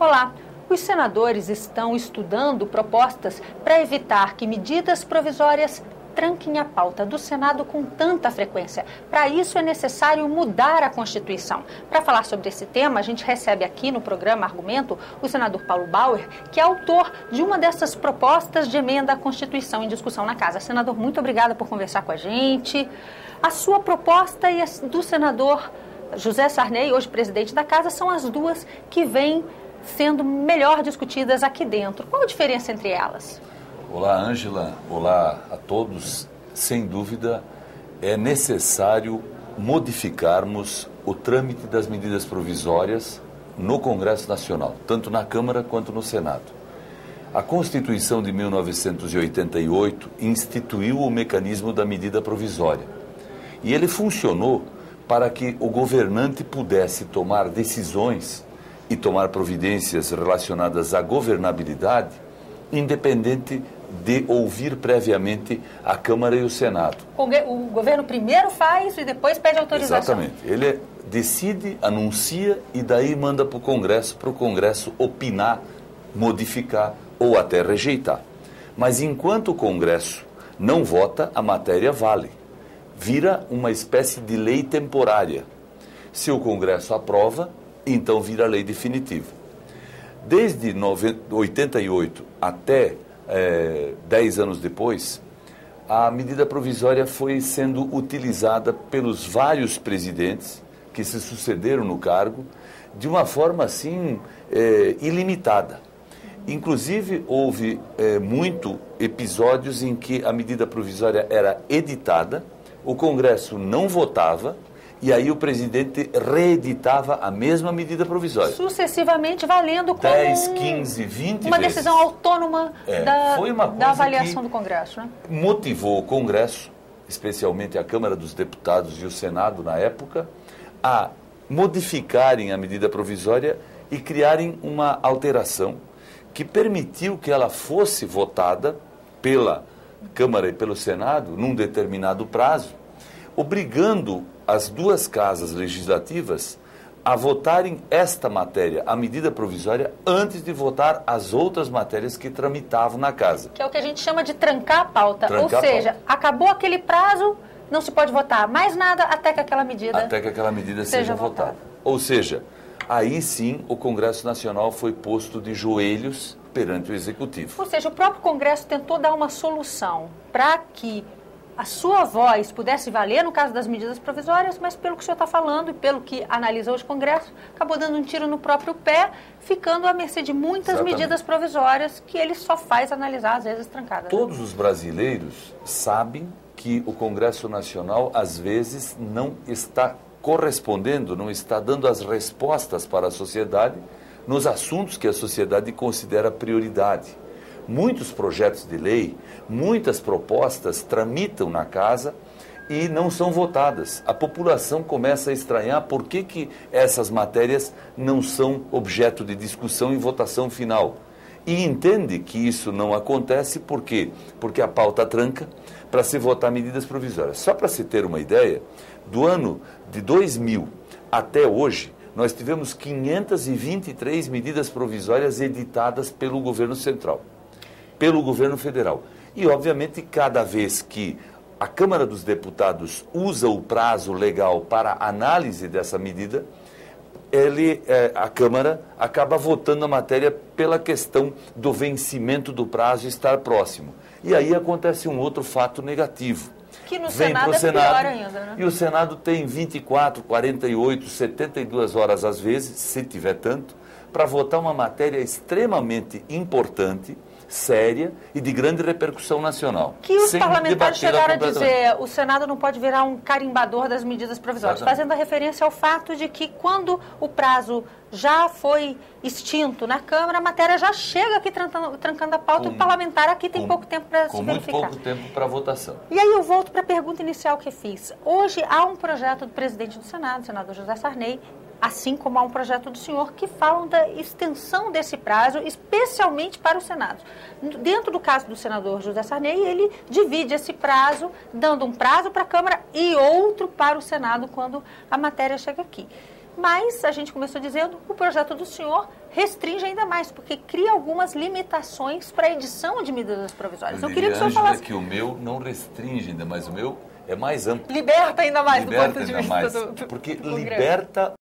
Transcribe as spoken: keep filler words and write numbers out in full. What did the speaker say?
Olá, os senadores estão estudando propostas para evitar que medidas provisórias tranquem a pauta do Senado com tanta frequência. Para isso é necessário mudar a Constituição. Para falar sobre esse tema, a gente recebe aqui no programa Argumento o senador Paulo Bauer, que é autor de uma dessas propostas de emenda à Constituição em discussão na Casa. Senador, muito obrigada por conversar com a gente. A sua proposta e a do senador José Sarney, hoje presidente da Casa, são as duas que vêm sendo melhor discutidas aqui dentro. Qual a diferença entre elas? Olá, Ângela. Olá a todos. Sem dúvida, é necessário modificarmos o trâmite das medidas provisórias no Congresso Nacional, tanto na Câmara quanto no Senado. A Constituição de mil novecentos e oitenta e oito instituiu o mecanismo da medida provisória. E ele funcionou para que o governante pudesse tomar decisões e tomar providências relacionadas à governabilidade, independente de ouvir previamente a Câmara e o Senado. O governo primeiro faz e depois pede autorização. Exatamente. Ele decide, anuncia e daí manda para o Congresso, para o Congresso opinar, modificar ou até rejeitar. Mas enquanto o Congresso não vota, a matéria vale. Vira uma espécie de lei temporária. Se o Congresso aprova, então vira lei definitiva. Desde oitenta e oito até é, dez anos depois, a medida provisória foi sendo utilizada pelos vários presidentes que se sucederam no cargo de uma forma assim é, ilimitada. Inclusive, houve é, muito episódios em que a medida provisória era editada, o Congresso não votava, e aí o presidente reeditava a mesma medida provisória. Sucessivamente valendo como dez, quinze, vinte uma vezes. decisão autônoma é, da, foi uma da avaliação que do Congresso, né? Motivou o Congresso, especialmente a Câmara dos Deputados e o Senado na época, a modificarem a medida provisória e criarem uma alteração que permitiu que ela fosse votada pela Câmara e pelo Senado num determinado prazo, obrigando as duas casas legislativas a votarem esta matéria, a medida provisória, antes de votar as outras matérias que tramitavam na casa. Que é o que a gente chama de trancar a pauta. Trancar Ou seja, pauta. Acabou aquele prazo, não se pode votar mais nada até que aquela medida Até que aquela medida seja, seja votada. votada. Ou seja, aí sim o Congresso Nacional foi posto de joelhos perante o Executivo. Ou seja, o próprio Congresso tentou dar uma solução para que a sua voz pudesse valer no caso das medidas provisórias, mas pelo que o senhor está falando e pelo que analisa hoje o Congresso, acabou dando um tiro no próprio pé, ficando à mercê de muitas Exatamente. medidas provisórias que ele só faz analisar, às vezes, trancadas. Todos os brasileiros sabem que o Congresso Nacional, às vezes, não está correspondendo, não está dando as respostas para a sociedade nos assuntos que a sociedade considera prioridade. Muitos projetos de lei, muitas propostas tramitam na casa e não são votadas. A população começa a estranhar por que, que essas matérias não são objeto de discussão e votação final. E entende que isso não acontece por quê? Porque a pauta tranca para se votar medidas provisórias. Só para se ter uma ideia, do ano de dois mil até hoje, nós tivemos quinhentas e vinte e três medidas provisórias editadas pelo governo central, pelo governo federal. E, obviamente, cada vez que a Câmara dos Deputados usa o prazo legal para análise dessa medida, ele, é, a Câmara acaba votando a matéria pela questão do vencimento do prazo estar próximo. E aí acontece um outro fato negativo. Que no Vem Senado pro é Senado, pior ainda, né? E o Senado tem vinte e quatro, quarenta e oito, setenta e duas horas às vezes, se tiver tanto, para votar uma matéria extremamente importante, séria e de grande repercussão nacional. Que os parlamentares chegaram a dizer, o Senado não pode virar um carimbador das medidas provisórias, Exatamente. fazendo a referência ao fato de que quando o prazo já foi extinto na Câmara, a matéria já chega aqui trancando, trancando a pauta, com, e o parlamentar aqui tem com, pouco tempo para se verificar. Com muito pouco tempo para votação. E aí eu volto para a pergunta inicial que fiz. Hoje há um projeto do presidente do Senado, o senador José Sarney, assim como há um projeto do senhor que falam da extensão desse prazo, especialmente para o Senado. Dentro do caso do senador José Sarney, ele divide esse prazo, dando um prazo para a Câmara e outro para o Senado quando a matéria chega aqui. Mas, a gente começou dizendo, o projeto do senhor restringe ainda mais, porque cria algumas limitações para a edição de medidas provisórias. Eu, Eu queria que o senhor falasse... que o meu não restringe ainda, mas o meu é mais amplo. Liberta ainda mais Liberta do ponto de ainda vista mais, do, do porque do Congresso. liberta